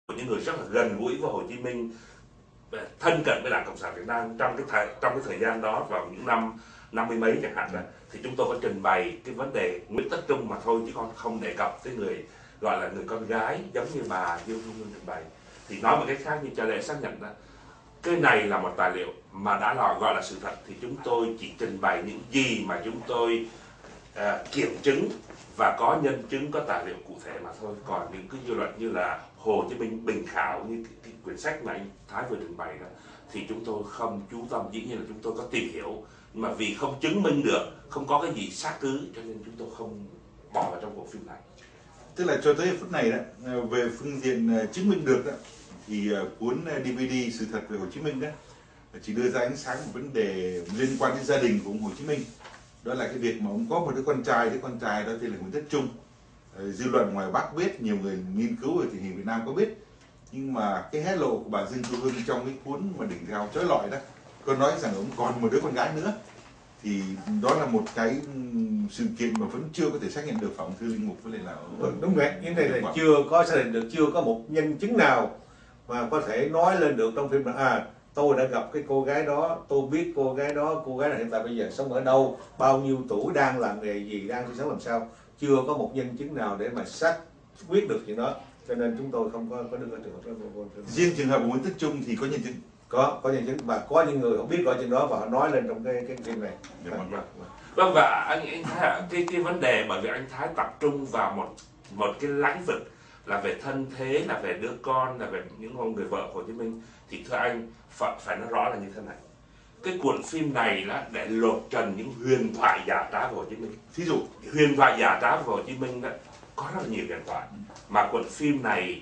những người rất là gần gũi với Hồ Chí Minh, thân cận với Đảng Cộng sản Việt Nam trong cái thời gian đó, vào những năm 50 mấy chẳng hạn, thì chúng tôi có trình bày cái vấn đề Nguyễn Tất Trung mà thôi, chứ con không đề cập tới người gọi là người con gái giống như bà Dương Thu Hương trình bày. Thì nói một cách khác, như cho lễ xác nhận đó, cái này là một tài liệu mà đã gọi là sự thật, thì chúng tôi chỉ trình bày những gì mà chúng tôi kiểm chứng và có nhân chứng, có tài liệu cụ thể mà thôi. Còn những cái dư luận như là Hồ Chí Minh bình khảo như cái quyển sách mà anh Thái vừa trình bày đó, thì chúng tôi không chú tâm. Dĩ nhiên là chúng tôi có tìm hiểu, nhưng mà vì không chứng minh được, không có cái gì xác cứ, cho nên chúng tôi không bỏ vào trong bộ phim này. Tức là cho tới phút này đó, về phương diện chứng minh được đó, thì cuốn DVD Sự thật về Hồ Chí Minh đó chỉ đưa ra ánh sáng một vấn đề liên quan đến gia đình của ông Hồ Chí Minh. Đó là cái việc mà ông có một đứa con trai đó tên là Nguyễn Tất Trung. Dư luận ngoài Bắc biết, nhiều người nghiên cứu về tình hình Việt Nam có biết, nhưng mà cái hé lộ của bà Dương Thu Hương trong cái cuốn mà Đỉnh Cao Chói Lọi đó có nói rằng ông còn một đứa con gái nữa, thì đó là một cái sự kiện mà vẫn chưa có thể xác nhận được, phải không thưa Linh Mục? Với lại là đúng vậy, cái này là chưa có xác định được, chưa có một nhân chứng nào mà có thể nói lên được trong phim là tôi đã gặp cái cô gái đó, tôi biết cô gái đó, cô gái này hiện tại bây giờ sống ở đâu, bao nhiêu tuổi, đang làm nghề gì, đang sinh sống làm sao. Chưa có một nhân chứng nào để mà xác quyết được chuyện đó, cho nên chúng tôi không có đưa ra trường hợp đó. Riêng trường hợp của Nguyễn Tất Trung thì có nhân chứng, có nhân chứng, và có những người không biết rõ chuyện đó và họ nói lên trong cái phim này. Vâng, và anh Thái, cái vấn đề bởi vì anh Thái tập trung vào một cái lĩnh vực là về thân thế, là về đứa con, là về những người vợ Hồ Chí Minh, thì thưa anh phải nói rõ là như thế này. Cái cuốn phim này là để lột trần những huyền thoại giả trá về Hồ Chí Minh. Thí dụ huyền thoại giả trá về Hồ Chí Minh đó, có rất là nhiều huyền thoại, mà cuốn phim này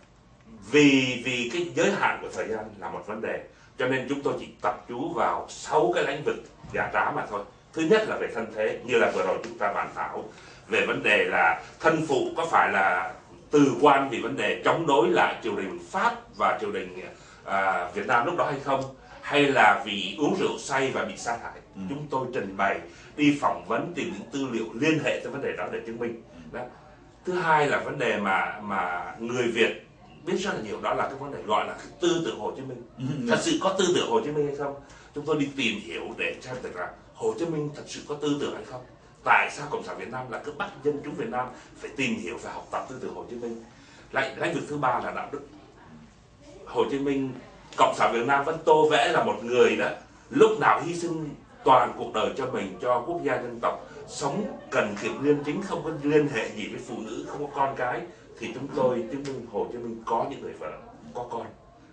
vì cái giới hạn của thời gian là một vấn đề, cho nên chúng tôi chỉ tập trung vào 6 cái lĩnh vực giả trá mà thôi. Thứ nhất là về thân thế, như là vừa rồi chúng ta bàn thảo về vấn đề là thân phụ có phải là từ quan vì vấn đề chống đối lại triều đình Pháp và triều đình Việt Nam lúc đó hay không, hay là vì uống rượu say và bị sa thải. Chúng tôi trình bày, đi phỏng vấn, tìm những tư liệu liên hệ tới vấn đề đó để chứng minh đó. Thứ hai là vấn đề mà người Việt biết rất là nhiều, đó là cái vấn đề gọi là cái tư tưởng Hồ Chí Minh. Thật sự có tư tưởng Hồ Chí Minh hay không? Chúng tôi đi tìm hiểu để xem được là Hồ Chí Minh thật sự có tư tưởng hay không. Tại sao Cộng sản Việt Nam là cứ bắt dân chúng Việt Nam phải tìm hiểu và học tập tư tưởng Hồ Chí Minh. Lĩnh vực thứ ba là đạo đức. Hồ Chí Minh, Cộng sản Việt Nam vẫn tô vẽ là một người đó lúc nào hy sinh toàn cuộc đời cho mình, cho quốc gia dân tộc, sống cần kiệm liêm chính, không có liên hệ gì với phụ nữ, không có con cái. Thì chúng tôi chứng minh Hồ Chí Minh có những người vợ, có con.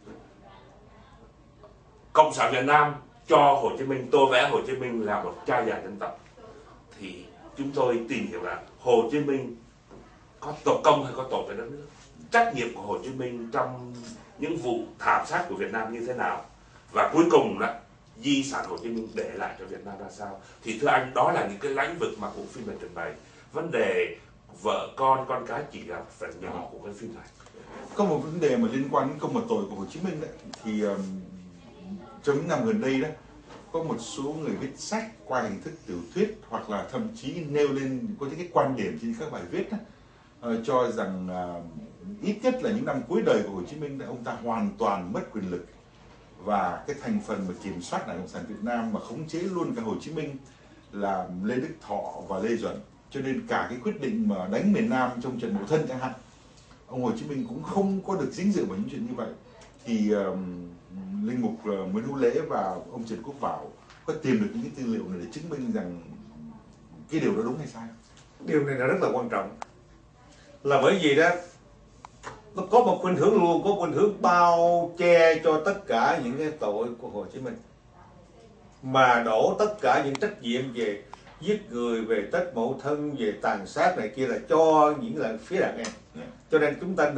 Cộng sản Việt Nam cho Hồ Chí Minh, tô vẽ Hồ Chí Minh là một cha già dân tộc. Thì chúng tôi tìm hiểu là Hồ Chí Minh có tội công hay có tội với đất nước, trách nhiệm của Hồ Chí Minh trong những vụ thảm sát của Việt Nam như thế nào, và cuối cùng là di sản Hồ Chí Minh để lại cho Việt Nam ra sao. Thì thưa anh, đó là những cái lĩnh vực mà bộ phim này trình bày. Vấn đề vợ con cái chỉ là phần nhỏ của cái phim này. có một vấn đề mà liên quan đến công và tội của Hồ Chí Minh đấy, thì trong những năm gần đây đó, có một số người viết sách qua hình thức tiểu thuyết hoặc là thậm chí nêu lên có những cái quan điểm trên các bài viết đó, cho rằng ít nhất là những năm cuối đời của Hồ Chí Minh ông ta hoàn toàn mất quyền lực, và cái thành phần mà kiểm soát Đảng Cộng sản Việt Nam mà khống chế luôn cả Hồ Chí Minh là Lê Đức Thọ và Lê Duẩn, cho nên cả cái quyết định mà đánh miền Nam trong trận Mậu Thân chẳng hạn, ông Hồ Chí Minh cũng không có được dính dự vào những chuyện như vậy. Thì Linh Mục Nguyễn Hữu Lễ và ông Trần Quốc Bảo có tìm được những cái tư liệu này để chứng minh rằng cái điều đó đúng hay sai? Điều này là rất là quan trọng, là bởi vì đó nó có một khuynh hướng luôn, có khuynh hướng bao che cho tất cả những cái tội của Hồ Chí Minh, mà đổ tất cả những trách nhiệm về giết người, về Tết Mậu Thân, về tàn sát này kia là cho những là phía đàn em. Cho nên chúng ta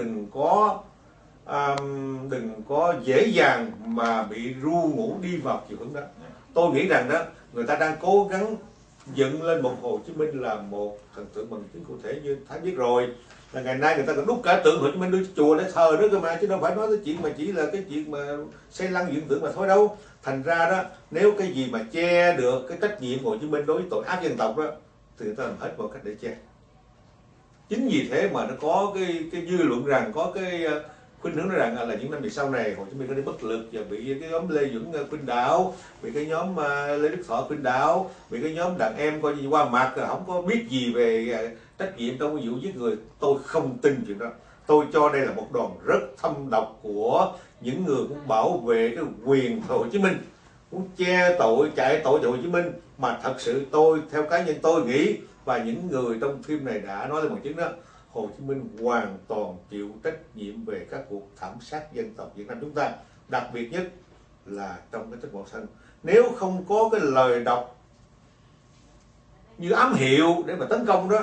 đừng có dễ dàng mà bị ru ngủ đi vào chiều hướng đó. Tôi nghĩ rằng đó, người ta đang cố gắng dựng lên một Hồ Chí Minh là một thần tượng bằng chứng cụ thể, như Thái biết rồi, là ngày nay người ta còn đúc cả tượng Hồ Chí Minh đưa chùa để thờ nữa cơ mà, chứ đâu phải nói tới chuyện mà chỉ là cái chuyện mà xây lăng dựng tượng mà thôi đâu. Thành ra đó, nếu cái gì mà che được cái trách nhiệm của Hồ Chí Minh đối với tội ác dân tộc đó, thì người ta làm hết mọi cách để che. Chính vì thế mà nó có cái dư luận rằng có khuynh hướng nói rằng là những năm về sau này Hồ Chí Minh có đi bất lực và bị cái nhóm Lê Duẩn khuynh đảo, bị cái nhóm Lê Đức Thọ khuynh đảo, bị cái nhóm đàn em coi như qua mặt không có biết gì về trách nhiệm trong cái vụ giết người. Tôi không tin chuyện đó. Tôi cho đây là một đòn rất thâm độc của những người muốn bảo vệ cái quyền Hồ Chí Minh, muốn che tội, chạy tội cho Hồ Chí Minh. Mà thật sự tôi, theo cá nhân tôi nghĩ, và những người trong phim này đã nói lên bằng chứng đó, Hồ Chí Minh hoàn toàn chịu trách nhiệm về các cuộc thảm sát dân tộc Việt Nam chúng ta, đặc biệt nhất là trong cái Tích Màu Xanh. Nếu không có cái lời đọc như ám hiệu để mà tấn công đó,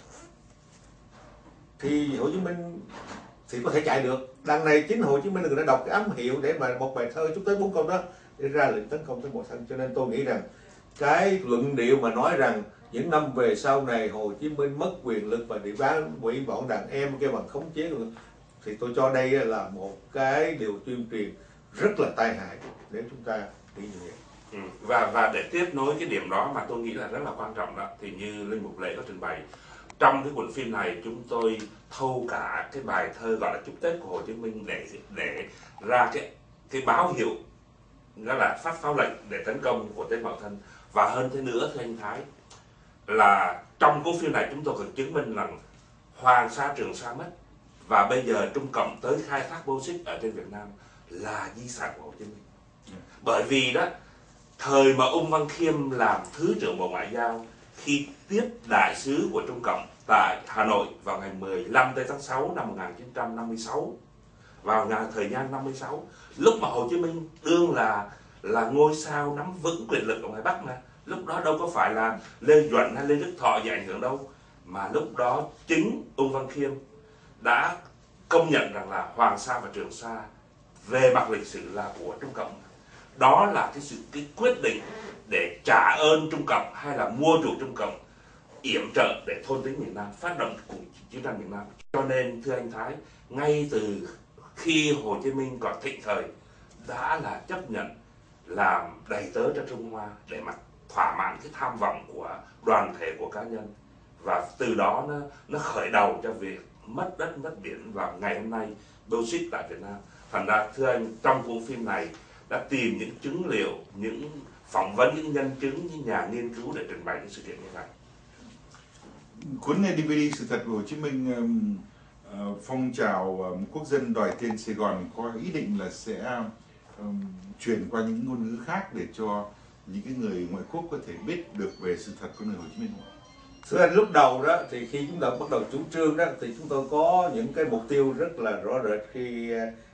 thì Hồ Chí Minh thì có thể chạy được. Đằng này chính Hồ Chí Minh là người đã đọc cái ám hiệu để mà một bài thơ chúc tới 4 câu đó để ra lệnh tấn công Tích Màu Xanh. Cho nên tôi nghĩ rằng cái luận điệu mà nói rằng những năm về sau này Hồ Chí Minh mất quyền lực và bị bọn đàn em kêu bằng khống chế, thì tôi cho đây là một cái điều tuyên truyền rất là tai hại để chúng ta nghĩ như vậy. Và để tiếp nối cái điểm đó mà tôi nghĩ là rất là quan trọng đó, thì như Linh Mục Lễ có trình bày, trong cái cuốn phim này chúng tôi thâu cả cái bài thơ gọi là chúc Tết của Hồ Chí Minh để ra cái báo hiệu, đó là phát pháo lệnh để tấn công của Tết Mậu Thân. Và hơn thế nữa thưa anh Thái, là trong cuốn phim này chúng tôi cần chứng minh rằng Hoàng Sa Trường Sa mất và bây giờ Trung Cộng tới khai thác bô xít ở trên Việt Nam là di sản của Hồ Chí Minh. Bởi vì đó, thời mà Ung Văn Khiêm làm Thứ trưởng Bộ Ngoại giao, khi tiếp đại sứ của Trung Cộng tại Hà Nội vào ngày 15 tháng 6 năm 1956, vào thời gian 56, lúc mà Hồ Chí Minh đương là ngôi sao nắm vững quyền lực ở ngoài Bắc mà, lúc đó đâu có phải là Lê Duẩn hay Lê Đức Thọ gì ảnh hưởng đâu, mà lúc đó chính Ung Văn Khiêm đã công nhận rằng là Hoàng Sa và Trường Sa về mặt lịch sử là của Trung Cộng. Đó là cái quyết định để trả ơn Trung Cộng hay là mua chuộc Trung Cộng yểm trợ để thôn tính miền Nam, phát động cuộc chiến tranh miền Nam. Cho nên thưa anh Thái, ngay từ khi Hồ Chí Minh còn thịnh thời đã là chấp nhận làm đầy tớ cho Trung Hoa để mà thỏa mãn cái tham vọng của đoàn thể, của cá nhân, và từ đó nó khởi đầu cho việc mất đất mất biển vào ngày hôm nay bô xít tại Việt Nam. Thành ra thưa anh, trong cuốn phim này đã tìm những chứng liệu, những phỏng vấn những nhân chứng, những nhà nghiên cứu để trình bày những sự kiện như vậy. Cuốn DVD Sự Thật của Hồ Chí Minh, phong trào quốc dân đòi tên Sài Gòn có ý định là sẽ truyền qua những ngôn ngữ khác để cho những cái người ngoại quốc có thể biết được về sự thật của người Hồ Chí Minh. Thưa anh, lúc đầu đó thì khi chúng ta bắt đầu chủ trương đó thì chúng tôi có những cái mục tiêu rất là rõ rệt khi